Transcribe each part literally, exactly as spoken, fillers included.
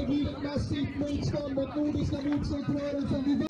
Genuint massivt motstånd mot Nordiska motståndsrörelsen. Vi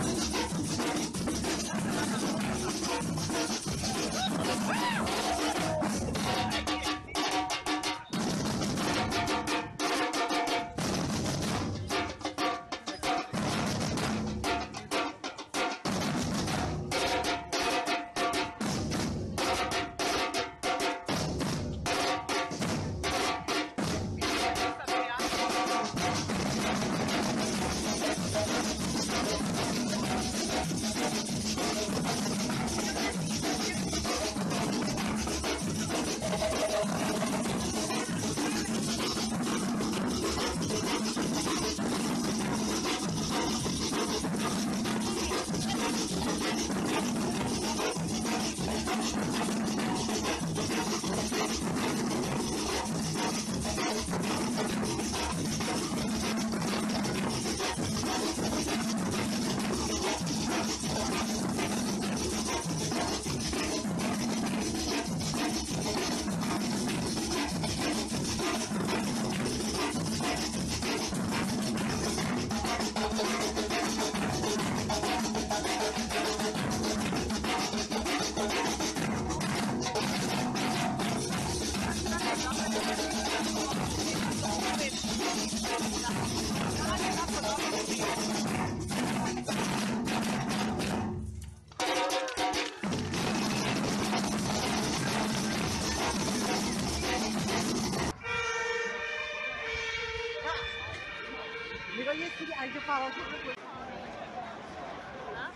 Vi har gett till ägde fara så det. Ja.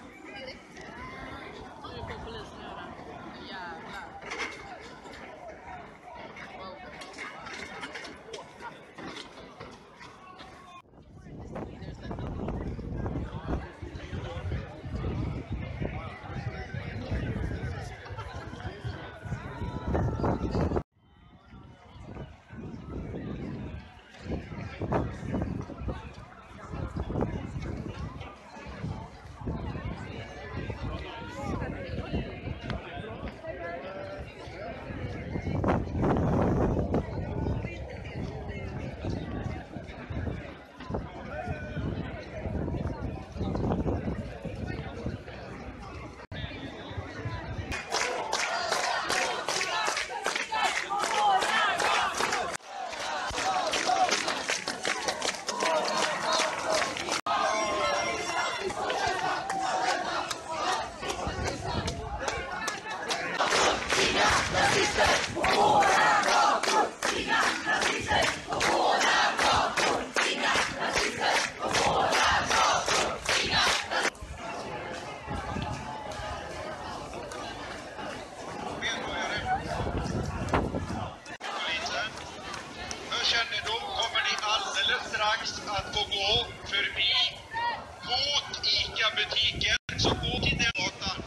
Nu får polisen göra. Jävlar. Kännedom kommer ni alldeles strax att få gå förbi mot ICA-butiken, så gå till den gatan.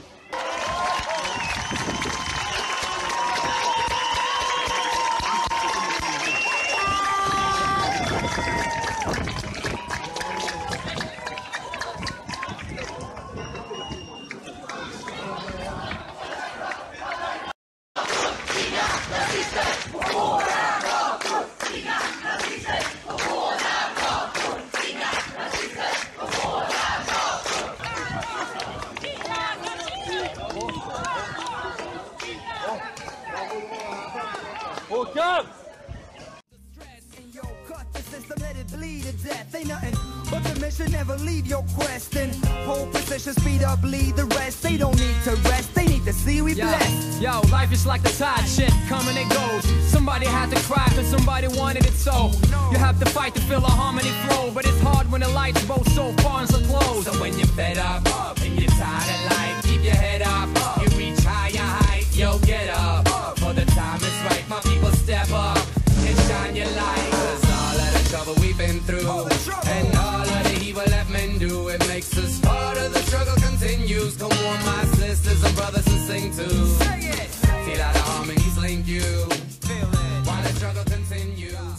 Håkan! Let it bleed to death. Ain't nothing but the mission, never leave your quest. And hold position, speed up, lead the rest. They don't need to rest, they need to see we blessed. Yo, life is like the tide, shit coming and goes. Somebody had to cry cause somebody wanted it so. You have to fight to feel a harmony flow, but it's hard when the lights both so far and so close. So when you're fed up, up and you're tired of life, keep your head up, up. You reach higher height, yo, get up, up. For the time is right, my people step up and shine your light. Cause all of the trouble we've been through and all of the evil that men do, it makes us part of the struggle continues. Come on, my sisters and brothers, and sing too. Feel how the harmonies link you while the struggle continues.